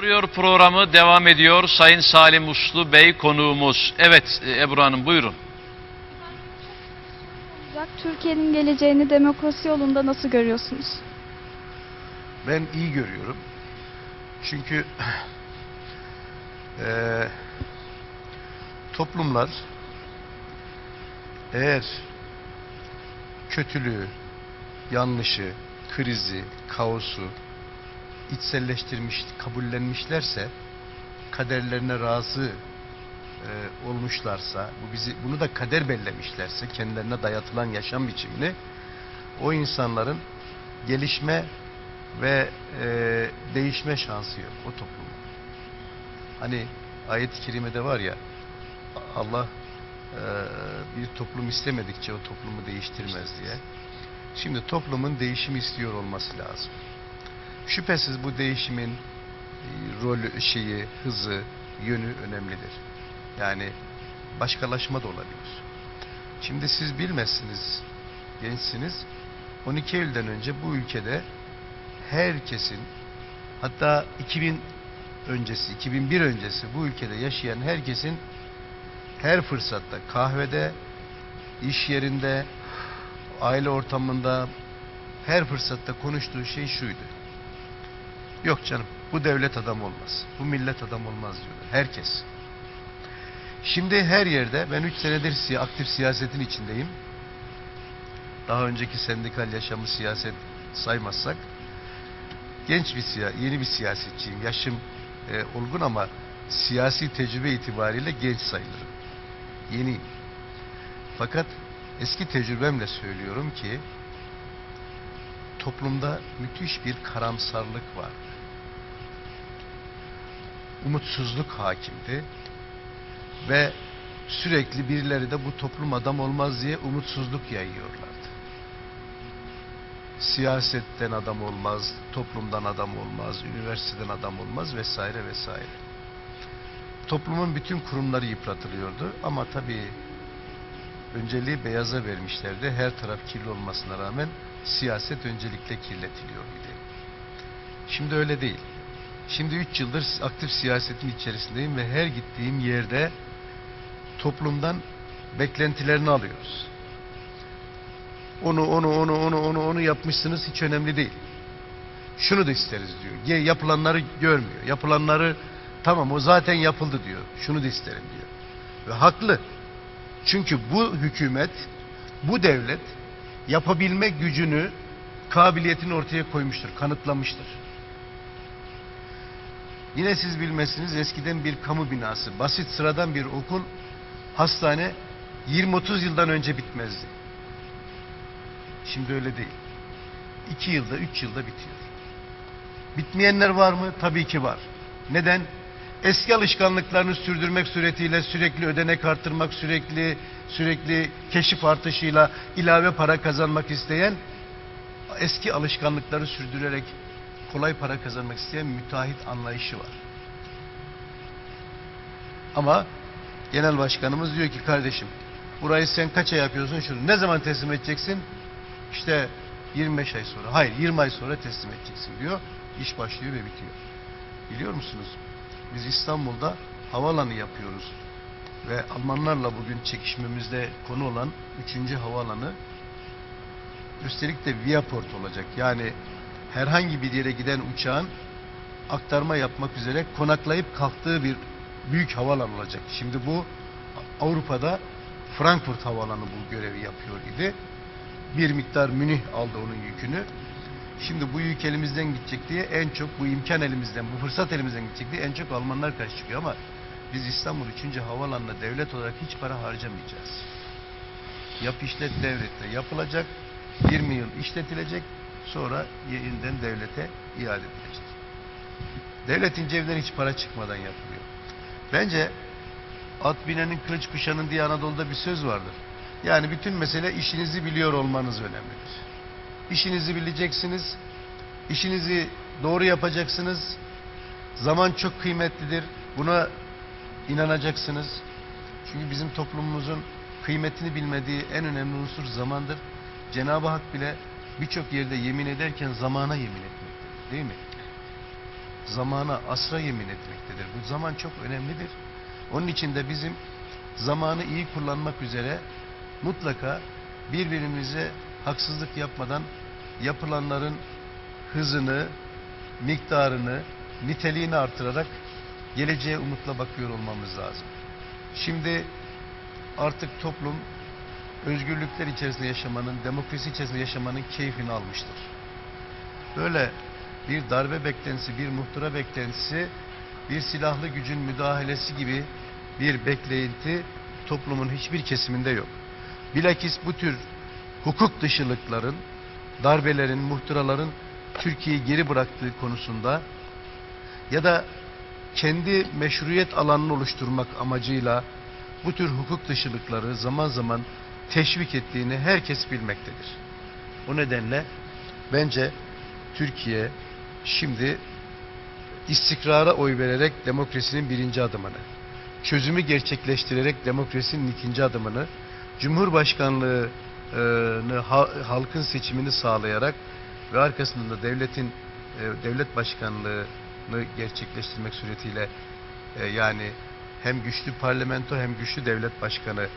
Soruyor programı devam ediyor. Sayın Salim Uslu Bey konuğumuz. Evet Ebru Hanım buyurun. Türkiye'nin geleceğini demokrasi yolunda nasıl görüyorsunuz? Ben iyi görüyorum. Çünkü toplumlar eğer kötülüğü, yanlışı, krizi, kaosu içselleştirmiş, kabullenmişlerse, kaderlerine razı olmuşlarsa, bunu da kader bellemişlerse, kendilerine dayatılan yaşam biçimini, o insanların gelişme ve değişme şansı yok o toplumun. Hani ayet-i kerimede var ya, Allah bir toplum istemedikçe o toplumu değiştirmez diye. Şimdi toplumun değişimi istiyor olması lazım. Şüphesiz bu değişimin rolü, hızı, yönü önemlidir. Yani başkalaşma da olabilir. Şimdi siz bilmezsiniz, gençsiniz. 12 Eylül'den önce bu ülkede herkesin, hatta 2000 öncesi, 2001 öncesi bu ülkede yaşayan herkesin her fırsatta kahvede, iş yerinde, aile ortamında her fırsatta konuştuğu şey şuydu. Yok canım, bu devlet adam olmaz, bu millet adam olmaz diyorlar. Herkes. Şimdi her yerde, ben 3 senedir aktif siyasetin içindeyim. Daha önceki sendikal yaşamı siyaset saymazsak, yeni bir siyasetçiyim. Yaşım olgun ama siyasi tecrübe itibariyle genç sayılırım. Yeniyim. Fakat eski tecrübemle söylüyorum ki, toplumda müthiş bir karamsarlık var. Umutsuzluk hakimdi ve sürekli birileri de bu toplum adam olmaz diye umutsuzluk yayıyorlardı. Siyasetten adam olmaz, toplumdan adam olmaz, üniversiteden adam olmaz vesaire vesaire. Toplumun bütün kurumları yıpratılıyordu ama tabii önceliği beyaza vermişlerdi. Her taraf kirli olmasına rağmen siyaset öncelikle kirletiliyor idi. Şimdi öyle değil. Şimdi 3 yıldır aktif siyasetin içerisindeyim ve her gittiğim yerde toplumdan beklentilerini alıyoruz. Onu yapmışsınız, hiç önemli değil. Şunu da isteriz diyor. Yapılanları görmüyor. Yapılanları tamam o zaten yapıldı diyor. Şunu da isterim diyor. Ve haklı. Çünkü bu hükümet, bu devlet yapabilme gücünü, kabiliyetini ortaya koymuştur, kanıtlamıştır. Yine siz bilmezsiniz, eskiden bir kamu binası, basit sıradan bir okul, hastane 20-30 yıldan önce bitmezdi. Şimdi öyle değil. 2 yılda, 3 yılda bitiyor. Bitmeyenler var mı? Tabii ki var. Neden? Eski alışkanlıklarını sürdürmek suretiyle sürekli ödenek artırmak, sürekli keşif artışıyla ilave para kazanmak isteyen, eski alışkanlıkları sürdürerek kolay para kazanmak isteyen müteahhit anlayışı var. Ama genel başkanımız diyor ki kardeşim, burayı sen kaça yapıyorsun şunu, ne zaman teslim edeceksin? İşte 25 ay sonra, hayır 20 ay sonra teslim edeceksin diyor. İş başlıyor ve bitiyor. Biliyor musunuz? Biz İstanbul'da havaalanı yapıyoruz. Ve Almanlarla bugün çekişmemizde konu olan 3. havaalanı, üstelik de Viaport olacak. Yani herhangi bir yere giden uçağın aktarma yapmak üzere konaklayıp kalktığı bir büyük havaalanı olacak. Şimdi bu Avrupa'da Frankfurt havaalanı bu görevi yapıyor idi. Bir miktar Münih aldı onun yükünü. Şimdi bu yük elimizden gidecek diye en çok, bu imkan elimizden, bu fırsat elimizden gidecek diye en çok Almanlar karşı çıkıyor ama biz İstanbul 3. havaalanına devlet olarak hiç para harcamayacağız. Yap işlet devletle yapılacak, 20 yıl işletilecek, sonra yeniden devlete iade edilecek. Devletin cebinden hiç para çıkmadan yapılıyor. Bence at binenin kılıç kuşanın diye Anadolu'da bir söz vardır. Yani bütün mesele işinizi biliyor olmanız önemlidir. İşinizi bileceksiniz, işinizi doğru yapacaksınız. Zaman çok kıymetlidir, buna inanacaksınız. Çünkü bizim toplumumuzun kıymetini bilmediği en önemli unsur zamandır. Cenab-ı Hak bile birçok yerde yemin ederken zamana yemin etmektedir, değil mi? zamana, asra yemin etmektedir. Bu zaman çok önemlidir. Onun için de bizim zamanı iyi kullanmak üzere mutlaka birbirimize haksızlık yapmadan yapılanların hızını, miktarını, niteliğini artırarak geleceğe umutla bakıyor olmamız lazım. Şimdi artık toplum özgürlükler içerisinde yaşamanın, demokrasi içerisinde yaşamanın keyfini almıştır. Böyle bir darbe beklentisi, bir muhtıra beklentisi, bir silahlı gücün müdahalesi gibi bir beklenti toplumun hiçbir kesiminde yok. Bilakis bu tür hukuk dışılıkların, darbelerin, muhtıraların Türkiye'yi geri bıraktığı konusunda ya da kendi meşruiyet alanını oluşturmak amacıyla bu tür hukuk dışılıkları zaman zaman teşvik ettiğini herkes bilmektedir. O nedenle bence Türkiye şimdi istikrara oy vererek demokrasinin birinci adımını, çözümü gerçekleştirerek demokrasinin ikinci adımını, Cumhurbaşkanlığını halkın seçimini sağlayarak ve arkasından da devlet başkanlığını gerçekleştirmek suretiyle yani hem güçlü parlamento hem güçlü devlet başkanını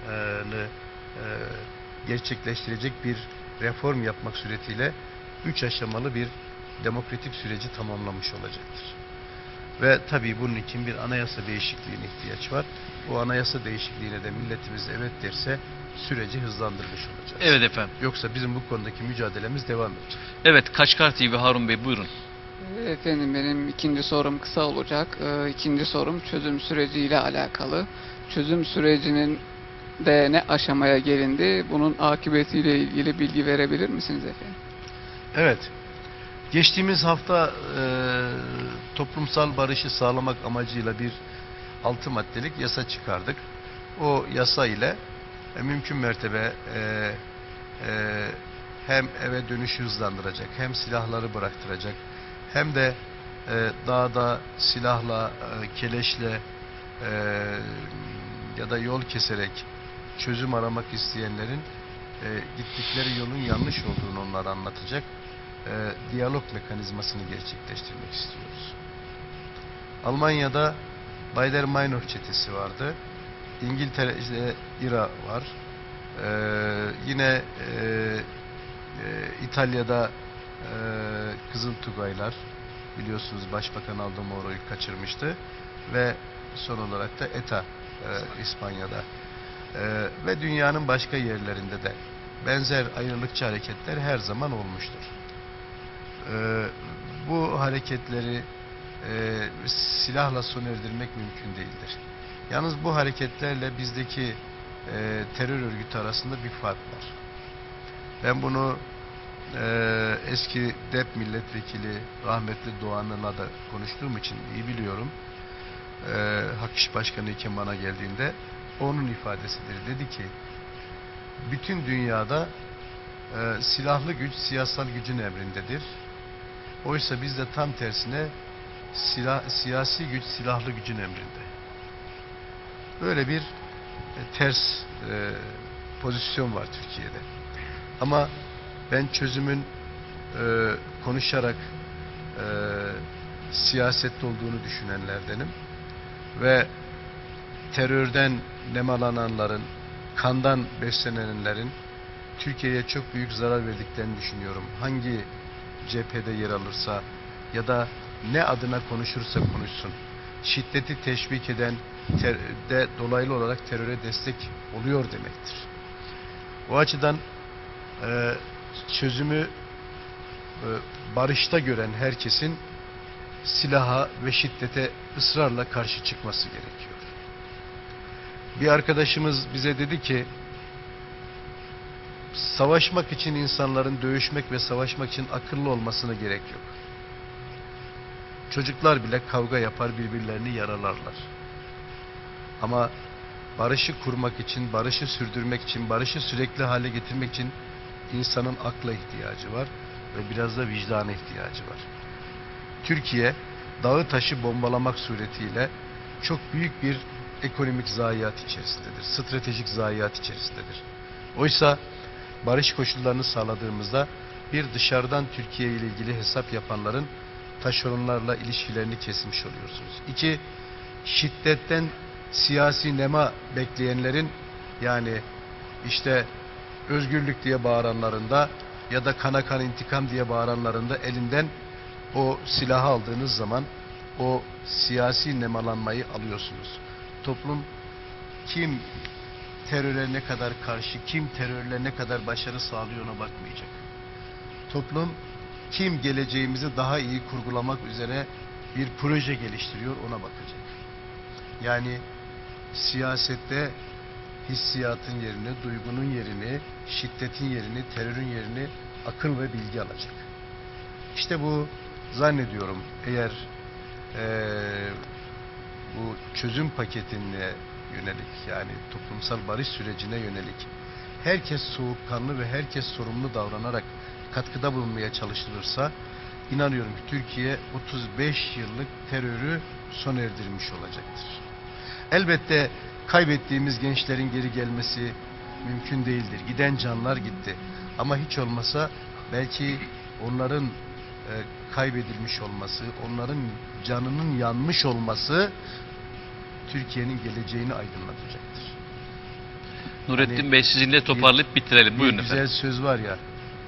gerçekleştirecek bir reform yapmak suretiyle 3 aşamalı bir demokratik süreci tamamlamış olacaktır. Ve tabii bunun için bir anayasa değişikliğine ihtiyaç var. Bu anayasa değişikliğine de milletimiz evet derse süreci hızlandırmış olacağız. Evet efendim. Yoksa bizim bu konudaki mücadelemiz devam edecek. Evet, Kaçkar TV Harun Bey buyurun. Efendim benim ikinci sorum kısa olacak. İkinci sorum çözüm süreciyle alakalı. Çözüm sürecinin de ne aşamaya gelindi? Bunun akıbetiyle ilgili bilgi verebilir misiniz efendim? Evet. Geçtiğimiz hafta toplumsal barışı sağlamak amacıyla bir 6 maddelik yasa çıkardık. O yasa ile mümkün mertebe hem eve dönüşü hızlandıracak, hem silahları bıraktıracak, hem de dağda silahla, keleşle ya da yol keserek çözüm aramak isteyenlerin gittikleri yolun yanlış olduğunu onlara anlatacak diyalog mekanizmasını gerçekleştirmek istiyoruz. Almanya'da Baader-Meinhof çetesi vardı. İngiltere'de İRA var. Yine İtalya'da Kızıl Tugaylar, biliyorsunuz Başbakan Aldo Moro'yu kaçırmıştı ve son olarak da ETA İspanya'da ve dünyanın başka yerlerinde de benzer ayrılıkçı hareketler her zaman olmuştur. Bu hareketleri silahla sona erdirmek mümkün değildir. Yalnız bu hareketlerle bizdeki terör örgütü arasında bir fark var. Ben bunu eski DEP milletvekili rahmetli Doğan'la da konuştuğum için iyi biliyorum. Hak İş Başkanı iken bana geldiğinde onun ifadesidir. Dedi ki bütün dünyada silahlı güç siyasal gücün emrindedir. Oysa bizde tam tersine siyasi güç silahlı gücün emrinde. Böyle bir ters pozisyon var Türkiye'de. Ama ben çözümün konuşarak siyasette olduğunu düşünenlerdenim. Ve terörden nemalananların, kandan beslenenlerin Türkiye'ye çok büyük zarar verdiklerini düşünüyorum. Hangi cephede yer alırsa ya da ne adına konuşursa konuşsun, şiddeti teşvik eden de dolaylı olarak teröre destek oluyor demektir. O açıdan çözümü barışta gören herkesin silaha ve şiddete ısrarla karşı çıkması gerekiyor. Bir arkadaşımız bize dedi ki savaşmak için insanların dövüşmek ve savaşmak için akıllı olmasına gerek yok. Çocuklar bile kavga yapar, birbirlerini yaralarlar. Ama barışı kurmak için, barışı sürdürmek için, barışı sürekli hale getirmek için insanın akla ihtiyacı var ve biraz da vicdana ihtiyacı var. Türkiye dağı taşı bombalamak suretiyle çok büyük bir ekonomik zayiat içerisindedir. Stratejik zayiat içerisindedir. Oysa barış koşullarını sağladığımızda bir dışarıdan Türkiye ile ilgili hesap yapanların taşeronlarla ilişkilerini kesmiş oluyorsunuz. 2, şiddetten siyasi nema bekleyenlerin, yani işte özgürlük diye bağıranların da ya da kana kan intikam diye bağıranların da elinden o silahı aldığınız zaman o siyasi nemalanmayı alıyorsunuz. Toplum kim teröre ne kadar karşı, kim terörle ne kadar başarı sağlıyor ona bakmayacak. Toplum kim geleceğimizi daha iyi kurgulamak üzere bir proje geliştiriyor ona bakacak. Yani siyasette hissiyatın yerini, duygunun yerini, şiddetin yerini, terörün yerini akıl ve bilgi alacak. İşte bu, zannediyorum, eğer bu çözüm paketine yönelik, yani toplumsal barış sürecine yönelik herkes soğukkanlı ve herkes sorumlu davranarak katkıda bulunmaya çalışılırsa, inanıyorum ki Türkiye 35 yıllık terörü sona erdirmiş olacaktır. Elbette kaybettiğimiz gençlerin geri gelmesi mümkün değildir. Giden canlar gitti. Ama hiç olmasa belki onların kaybedilmiş olması, onların canının yanmış olması Türkiye'nin geleceğini aydınlatacaktır. Nurettin Hani Bey, sizinle toparlayıp bitirelim. Buyurun güzel efendim. söz var ya,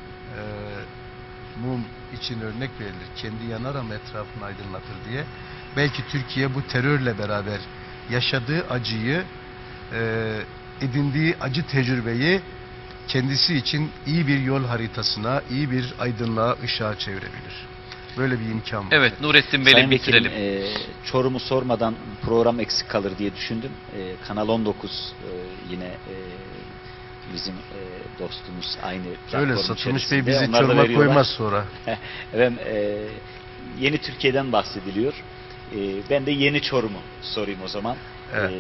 mum için örnek verilir. Kendi yanar ama etrafını aydınlatır diye. Belki Türkiye bu terörle beraber yaşadığı acıyı, edindiği acı tecrübeyi kendisi için iyi bir yol haritasına, iyi bir aydınlığa, ışığa çevirebilir. Böyle bir imkan var. Evet, Nurettin Bey'le Sayın bitirelim. Vekilim, Çorum'u sormadan program eksik kalır diye düşündüm. Kanal 19 yine bizim dostumuz aynı Öyle platform Satılmış Bey içerisinde. bizi Onlar da Çorum'a veriyorlar. koymaz sonra. Efendim, yeni Türkiye'den bahsediliyor. Ben de yeni Çorum'u sorayım o zaman. Evet.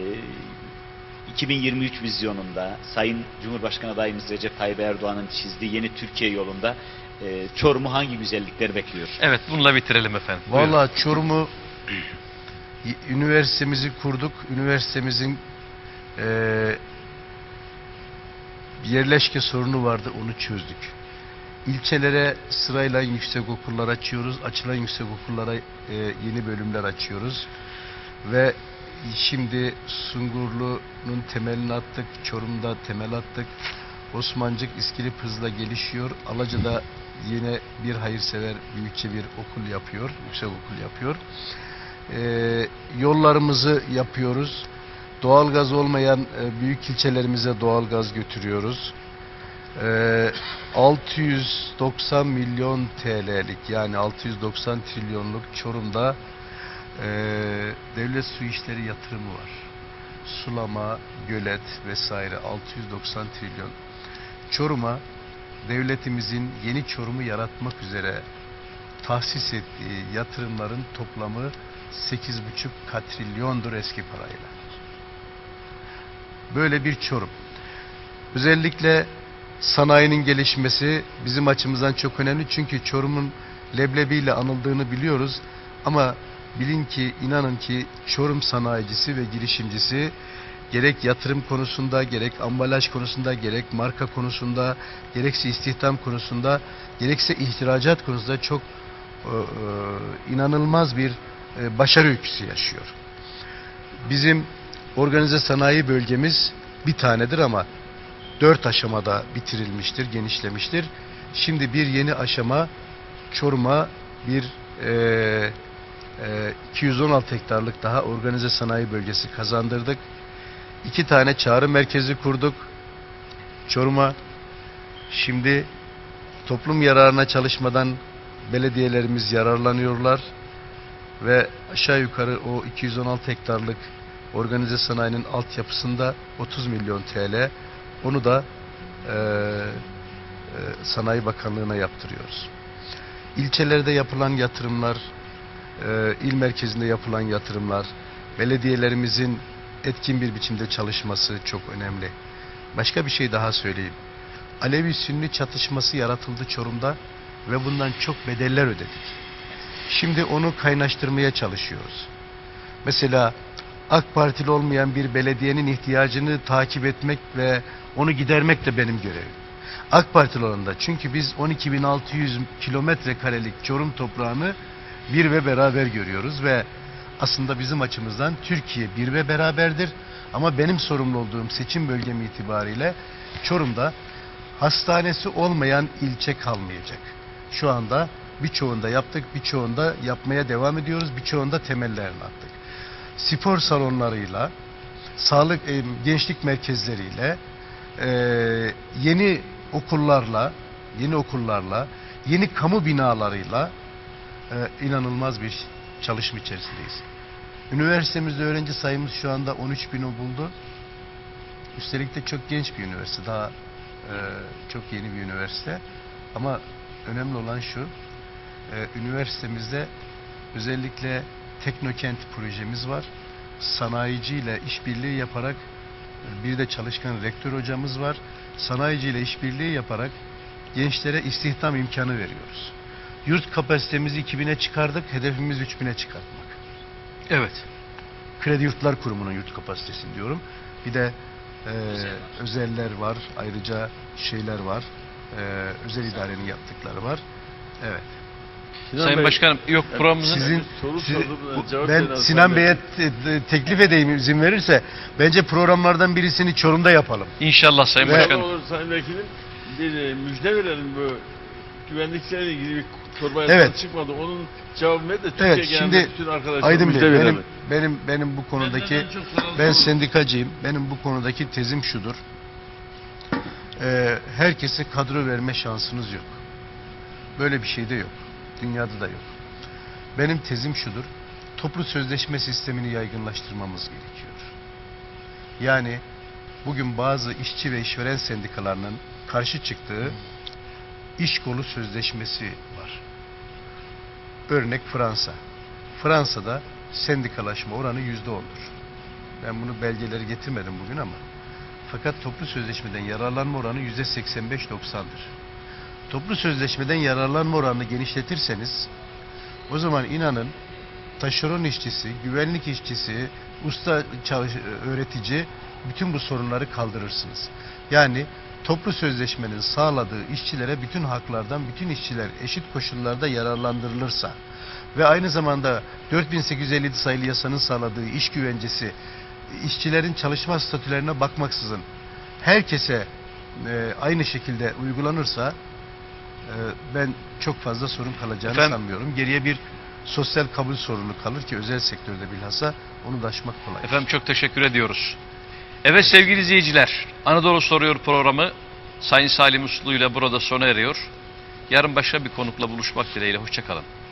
2023 vizyonunda Sayın Cumhurbaşkanı adayımız Recep Tayyip Erdoğan'ın çizdiği yeni Türkiye yolunda Çorum'u hangi güzellikler bekliyor? Evet, bununla bitirelim efendim. Buyurun. Vallahi Çorum'u, üniversitemizi kurduk. Üniversitemizin yerleşke sorunu vardı, onu çözdük. İlçelere sırayla yüksek okullar açıyoruz. Açılan yüksek okullara yeni bölümler açıyoruz. Ve şimdi Sungurlu'nun temelini attık. Çorum'da temel attık. Osmancık İskilip hızla gelişiyor. Alaca'da yine bir hayırsever büyükçe bir okul yapıyor. Yüksek okul yapıyor. Yollarımızı yapıyoruz. Doğalgaz olmayan büyük ilçelerimize doğalgaz götürüyoruz. 690 milyon TL'lik, yani 690 trilyonluk Çorum'da devlet su işleri yatırımı var. Sulama, gölet vesaire 690 trilyon. Çorum'a devletimizin yeni Çorum'u yaratmak üzere tahsis ettiği yatırımların toplamı 8,5 katrilyondur eski parayla. Böyle bir Çorum. Özellikle sanayinin gelişmesi bizim açımızdan çok önemli. Çünkü Çorum'un leblebiyle anıldığını biliyoruz. Ama bilin ki, inanın ki Çorum sanayicisi ve girişimcisi gerek yatırım konusunda, gerek ambalaj konusunda, gerek marka konusunda, gerekse istihdam konusunda, gerekse ihracat konusunda çok inanılmaz bir başarı öyküsü yaşıyor. Bizim organize sanayi bölgemiz bir tanedir ama 4 aşamada bitirilmiştir, genişlemiştir. Şimdi bir yeni aşama Çorum'a bir 216 hektarlık daha organize sanayi bölgesi kazandırdık. 2 tane çağrı merkezi kurduk Çorum'a. Şimdi toplum yararına çalışmadan belediyelerimiz yararlanıyorlar ve aşağı yukarı o 216 hektarlık organize sanayinin altyapısında 30 milyon TL, onu da Sanayi Bakanlığı'na yaptırıyoruz. İlçelerde yapılan yatırımlar, il merkezinde yapılan yatırımlar, belediyelerimizin etkin bir biçimde çalışması çok önemli. Başka bir şey daha söyleyeyim. Alevi-Sünni çatışması yaratıldı Çorum'da ve bundan çok bedeller ödedik. Şimdi onu kaynaştırmaya çalışıyoruz. Mesela AK Partili olmayan bir belediyenin ihtiyacını takip etmek ve onu gidermek de benim görevim. AK Partili olan da, çünkü biz 12.600 kilometre karelik Çorum toprağını bir ve beraber görüyoruz ve aslında bizim açımızdan Türkiye bir ve beraberdir. Ama benim sorumlu olduğum seçim bölgem itibariyle Çorum'da hastanesi olmayan ilçe kalmayacak. Şu anda birçoğunda yaptık, birçoğunda yapmaya devam ediyoruz, birçoğunda temellerini attık. Spor salonlarıyla, sağlık, gençlik merkezleriyle, yeni okullarla, yeni kamu binalarıyla inanılmaz bir çalışma içerisindeyiz. Üniversitemizde öğrenci sayımız şu anda 13.000'i buldu. Üstelik de çok genç bir üniversite, daha çok yeni bir üniversite. Ama önemli olan şu, üniversitemizde özellikle Teknokent projemiz var. Sanayiciyle işbirliği yaparak, bir de çalışkan rektör hocamız var. Sanayiciyle işbirliği yaparak gençlere istihdam imkanı veriyoruz. Yurt kapasitemizi 2000'e çıkardık, hedefimiz 3000'e çıkartmak. Evet. Kredi Yurtlar Kurumu'nun yurt kapasitesini diyorum. Bir de özeller var, ayrıca şeyler var, özel idarenin yaptıkları var. Evet. Sayın Başkanım, yok programımızın... Sizin, Soru sordum, cevap ben verin Sinan Hasan Bey'e teklif edeyim, izin verirse. Bence programlardan birisini Çorum'da yapalım. İnşallah Sayın Ve- Başkanım. Olur Sayın Vekilim, bir müjde verelim bu güvenliklerle ilgili bir torba Evet. yazısı çıkmadı. Onun cevabını da Türkiye Evet, genelinde şimdi bütün arkadaşlar Aydın müjde Bey, verelim. benim bu konudaki, Benden çok soran ben sorun. sendikacıyım. Benim bu konudaki tezim şudur. Herkese kadro verme şansınız yok. Böyle bir şey de yok. Dünyada da yok. Benim tezim şudur. Toplu sözleşme sistemini yaygınlaştırmamız gerekiyor. Yani bugün bazı işçi ve işveren sendikalarının karşı çıktığı iş kolu sözleşmesi var. Örnek Fransa. Fransa'da sendikalaşma oranı %10'dur. Ben bunu belgeleri getirmedim bugün ama. Fakat toplu sözleşmeden yararlanma oranı %85-90'dır. Toplu sözleşmeden yararlanma oranını genişletirseniz, o zaman inanın taşeron işçisi, güvenlik işçisi, usta öğretici bütün bu sorunları kaldırırsınız. Yani toplu sözleşmenin sağladığı işçilere bütün haklardan bütün işçiler eşit koşullarda yararlandırılırsa ve aynı zamanda 4857 sayılı yasanın sağladığı iş güvencesi işçilerin çalışma statülerine bakmaksızın herkese aynı şekilde uygulanırsa ben çok fazla sorun kalacağını sanmıyorum. Geriye bir sosyal kabul sorunu kalır ki özel sektörde bilhassa onu da aşmak kolay. Efendim çok teşekkür ediyoruz. Evet sevgili izleyiciler, Anadolu Soruyor programı Sayın Salim Uslu ile burada sona eriyor. Yarın başka bir konukla buluşmak dileğiyle. Hoşça kalın.